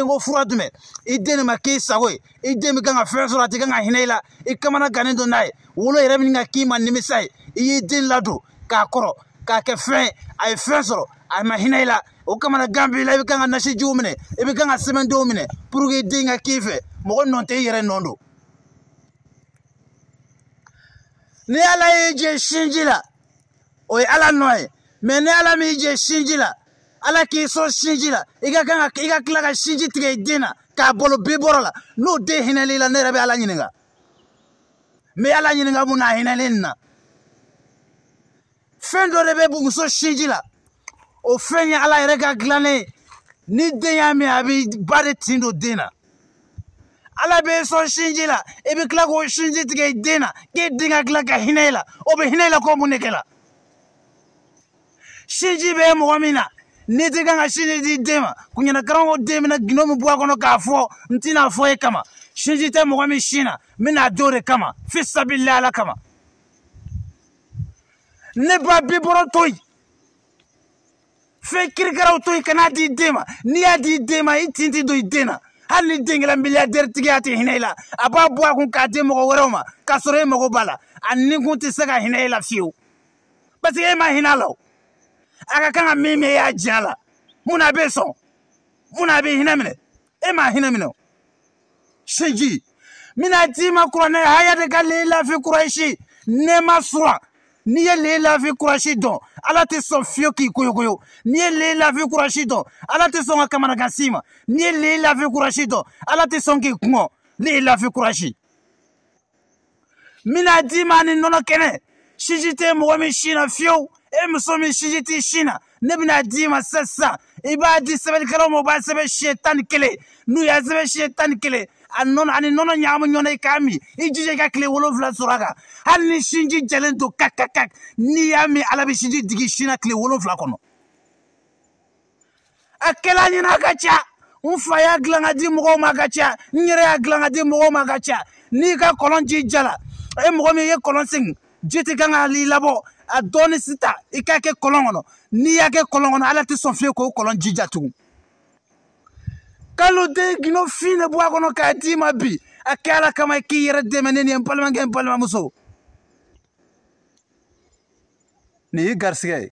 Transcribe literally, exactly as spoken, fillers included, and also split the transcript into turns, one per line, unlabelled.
dengo fura dume i den ma ki sago i den mi ganga fɛn sɔrɔ a tɛ kan ka hinɛ i la i kamana gannen don n'a ye wolo yɛrɛ min ka k'i ma nimisa ye i y'i den ladon k'a kɔrɔ k'a kɛ fɛn a ye fɛn sɔrɔ a ma hinɛ i la o kamana gan b'i la i bɛ kan ka nasijiw minɛ i bɛ kan ka sɛbɛndenw minɛ pour que i den ka k'i fɛ mɔgɔ nɔ tɛ i yɛrɛ nɔ don ni Ala y'i jɛ sinji la o ye Ala nɔ ye mais ni Ala m'i jɛ sinji la Ala k'i sɔn sinji la i ka kan ka i ka tila ka sinji tigɛ i den na k'a bolo bi bɔrɔ la n'o den hinɛli la ne yɛrɛ bɛ Ala ɲininka n bɛ Ala ɲininka mun na a hinɛlen nin na fɛn dɔ de bɛ muso sinji la o fɛn ye Ala yɛrɛ ka dilannen ni den y'a min a bɛ ba de tin don den na Ala bɛ sɔn sinji la i bɛ tila k'o sinji tigɛ i den na k'e den ka tila ka hinɛ i la o bɛ hinɛ i la ko mun de kɛla sinji bɛ mɔgɔ min na n'i tɛ kan ka sinji di den ma kuɲɛna karamɔgɔ den bɛna gindo min bɔ a kɔnɔ k'a fɔ n tɛna fɔ e kama sinji tɛ mɔgɔ min sin na n bɛna di o de kama fi sabilila Ala kama ne ba bi bɔrɔ to yen fɛn kirikaraw to yen kana di den ma n'i y'a di den ma i tin tɛ don i den na hali ni den kɛra miliyardɛri tigiya tɛ hinɛ i la a b'a bɔ a kun k'a di mɔgɔ wɛrɛw ma k'a sɔrɔ e mago b'a la a nikun tɛ se ka hinɛ i la fiyewu parce que e ma hinɛ a la o a ka kan ka min min e y'a diya a la mun na a bɛ sɔn mun na a bɛ hinɛ minɛ e ma hinɛ minɛ o sinji n bɛna d'i ma kuranɛ haya de ka lehilafi kurayisi nɛɛma suran n'i ye lehilafi kurayisi dɔn Ala tɛ sɔn fiyewu k'i koyokoyo n'i ye lehilafi kurayisi dɔn Ala tɛ sɔn ka kamanagan s'i ma n'i ye lehilafi kurayisi dɔn Ala tɛ sɔn k'i kɔngɔ lehilafi kurayisi n bɛna d'i ma ni nɔnɔ kɛnɛ sinji tɛ mɔgɔ min sin na fiyewu e muso min sinji t'i sin na ne bɛna d'i ma sisan i b'a di sɛbɛnnikɛlaw ma u b'a sɛbɛn siɲɛ tan ni kelen n'u y'a sɛbɛn siɲɛ tan ni kelen a nɔnɔ ani nɔnɔ ɲagamu ɲɔgɔn na i k'a min i jija i ka tile wolonfila sɔrɔ a kan hali ni sinji jɛlen to kak kak kak n'i y'a min Ala bɛ sinji digi sin na tile wolonfila kɔnɔ a kɛla ɲɛna a ka ca n fa y'a dilan ka di mɔgɔw ma a ka ca n yɛrɛ y'a dilan ka di mɔgɔw ma a ka ca n'i ka kɔlɔn ji jala e mɔgɔ min ye kɔlɔn segin ji tɛ kan ka i labɔ a dɔɔni sisan i k'a kɛ kɔlɔn kɔnɔ n'i y'a kɛ kɔlɔn kɔnɔ Ala tɛ sɔn fiyewu k'o kɔlɔn jija tugun kalo den gindo fin de bɔ a kɔnɔ k'a d'i ma bi a kɛ Ala kama i k'i yɛrɛ dɛmɛ ne ni n balimakɛ n balimamuso nin y'i garisigɛ ye